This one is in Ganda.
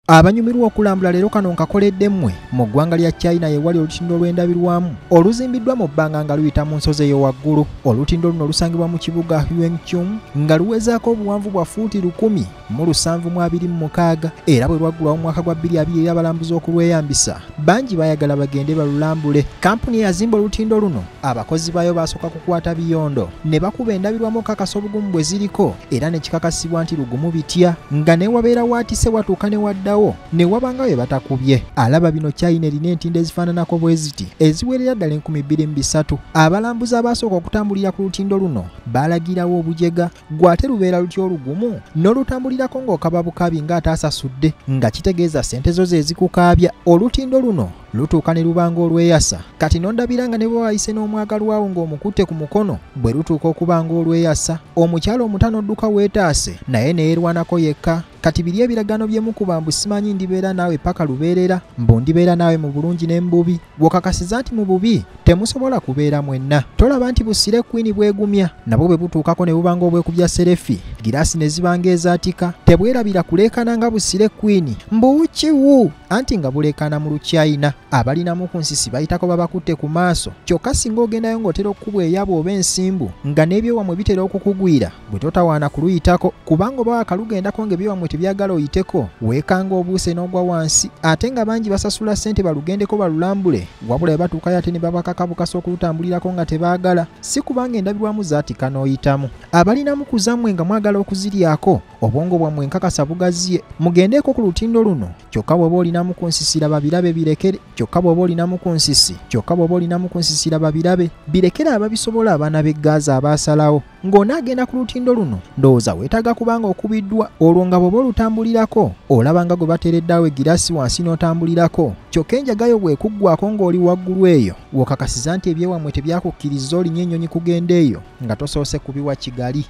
Abanyumirwa okulambula leero kano nkakoledde mmwe mu ggwanga lya China yewali olutindo olw'endabirwamu oluzimbiddwa mu bbanga nga luyita mu nsozi eyo waggulu. Olutindo luno lusangibwa mu kibuga Yuenchung nga luwezaako obuwanvu bwa fuuti 1,726 era bwe lwaggulwawo mu mwaka gwa 2020 eri abalambuzi okulweyambisa. Bangi bayagala bagende balulambule. Kampuni eyazimba olutindo luno abakozi baayo baasooka kukwata biyondo ne bakuba endabirwamu okukakasa obugumu bwe ziriko era ne kikakasibwa nti lugumu bitya nga ne wabeera waatise watuuka ne waddawo ne wabanga we batakubye. Alaba bino China erina entindo ezifaananako bwe ziti eziwerera ddala 2300. Abalambuzi abaasooka okutambulira ku lutindo luno baalagirawo obujega gwate lubeera lutya olugumu n'olutambulirako ng'okaba bukabi ng'ataasasudde nga kitegeeza ssente zo ze zikukaabya. Olutindo luno lutuuka ne lubanga olweyasa kati n'ondabira nga ne bwe wayise n'omwagalwawo ng'omukutte ku mukono bwe lutuuka okuba ng'olweyasa. Omukyalo omutano odduka weetaase naye ne yeerwanako yekka. Kati biri ebiragano byemukuba mbu simanyi ndibeera naawe paka lubeerera mbu ndibeera naawe mu bulungi ne mu bubi. Bw'okakasiza nti mu bubi temusobola kubeera mwenna. Tolaba nti busire kwini bwegumya nabwo bwe butuukako ne bubanga obwekubya serefi giraasi ne zibanga ezaatika tebwerabira kuleekana nga busire kwini mbuukiwu anti nga buleekana mu Luchina. Abalinamu ku nsisi bayitako babakutte ku maaso kyokka singa ogendayo ng'otera okukubwa eyabo oba ensimbu nga n'ebyewamwe bitera okukugwira bwe totawaana kuluyitako kubanga oba wakalugendako ng'ebyewamwe tebyagala oyiteko weekanga obuuse n'ogwa wansi ate nga bangi basasula ssente balugendeko balulambule wabula bwe batuukayo ate ne babakakabukasa okulutambulirako nga tebaagala si kubanga endabirwamu zaatika n'oyitamu. Abalinamu ku zammwe nga mwagala okuziryako obwongo bwammwe nkakasa bugaziye mugendeeko ku lutindo luno kyokka bw'oba olinamu ku nsisira babirabe birekere kyokka bw'oba olinamu ku nsisira babirabe birekere ababisobola abaana b'eggaazi abaasalawo. Ng'onaagenda ku lutindo luno ndowooza weetaaga kubanga okubiddwa olwo nga bw'oba olutambulirako olaba nga gwe bateereddawo egiraasi wansi n'otambulirako kyokka enjagayo bw'ekuggwako ng'oli waggulu eyo w'okakasiza nti ebyewamwe tebyakukkiriza olinnya ennyonyi kugenda eyo nga tosoose kubiwa Kigali.